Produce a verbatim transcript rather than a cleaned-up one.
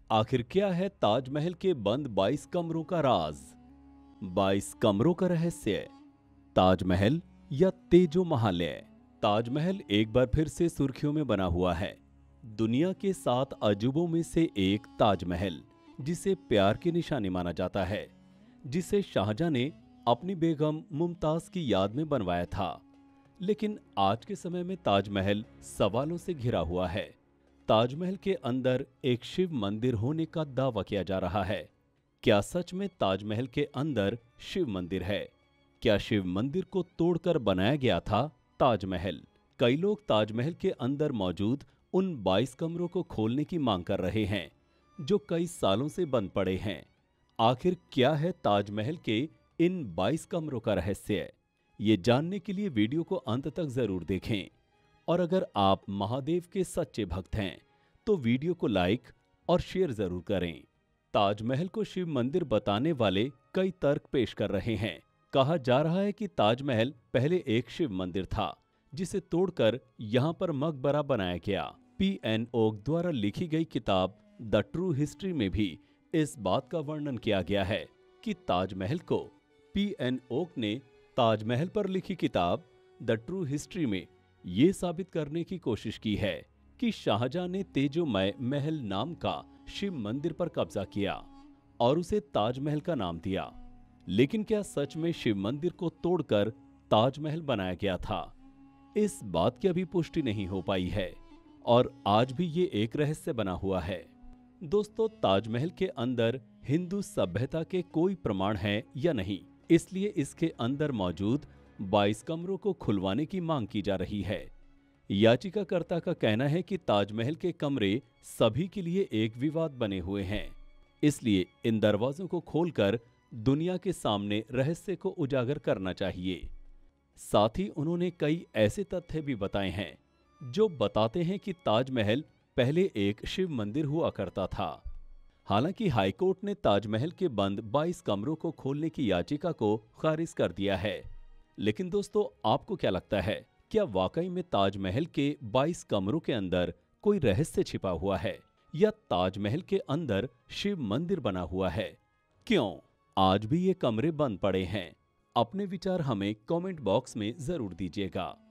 आखिर क्या है ताजमहल के बंद बाईस कमरों का राज? बाईस कमरों का रहस्य, ताजमहल या तेजो महालय? ताजमहल एक बार फिर से सुर्खियों में बना हुआ है। दुनिया के सात अजूबों में से एक ताजमहल, जिसे प्यार की निशानी माना जाता है, जिसे शाहजहां ने अपनी बेगम मुमताज की याद में बनवाया था। लेकिन आज के समय में ताजमहल सवालों से घिरा हुआ है। ताजमहल के अंदर एक शिव मंदिर होने का दावा किया जा रहा है। क्या सच में ताजमहल के अंदर शिव मंदिर है? क्या शिव मंदिर को तोड़कर बनाया गया था ताजमहल? कई लोग ताजमहल के अंदर मौजूद उन बाईस कमरों को खोलने की मांग कर रहे हैं, जो कई सालों से बंद पड़े हैं। आखिर क्या है ताजमहल के इन बाईस कमरों का रहस्य? ये जानने के लिए वीडियो को अंत तक जरूर देखें। और अगर आप महादेव के सच्चे भक्त हैं, तो वीडियो को लाइक और शेयर जरूर करें। ताजमहल को शिव मंदिर बताने वाले कई तर्क पेश कर रहे हैं। कहा जा रहा है कि ताजमहल पहले एक शिव मंदिर था, जिसे तोड़कर यहां पर मकबरा बनाया गया। पी एन ओक द्वारा लिखी गई किताब द ट्रू हिस्ट्री में भी इस बात का वर्णन किया गया है कि ताजमहल को पी एन ओक ने ताजमहल पर लिखी किताब द ट्रू हिस्ट्री में ये साबित करने की कोशिश की है कि शाहजहां ने तेजोमय महल नाम का शिव मंदिर पर कब्जा किया और उसे ताजमहल का नाम दिया। लेकिन क्या सच में शिव मंदिर को तोड़कर ताजमहल बनाया गया था? इस बात की अभी पुष्टि नहीं हो पाई है और आज भी ये एक रहस्य बना हुआ है। दोस्तों, ताजमहल के अंदर हिंदू सभ्यता के कोई प्रमाण है या नहीं, इसलिए इसके अंदर मौजूद बाईस कमरों को खुलवाने की मांग की जा रही है। याचिकाकर्ता का कहना है कि ताजमहल के कमरे सभी के लिए एक विवाद बने हुए हैं, इसलिए इन दरवाजों को खोलकर दुनिया के सामने रहस्य को उजागर करना चाहिए। साथ ही उन्होंने कई ऐसे तथ्य भी बताए हैं जो बताते हैं कि ताजमहल पहले एक शिव मंदिर हुआ करता था। हालांकि हाईकोर्ट ने ताजमहल के बंद बाईस कमरों को खोलने की याचिका को खारिज कर दिया है। लेकिन दोस्तों, आपको क्या लगता है, क्या वाकई में ताजमहल के बाईस कमरों के अंदर कोई रहस्य छिपा हुआ है या ताजमहल के अंदर शिव मंदिर बना हुआ है? क्यों आज भी ये कमरे बंद पड़े हैं? अपने विचार हमें कमेंट बॉक्स में जरूर दीजिएगा।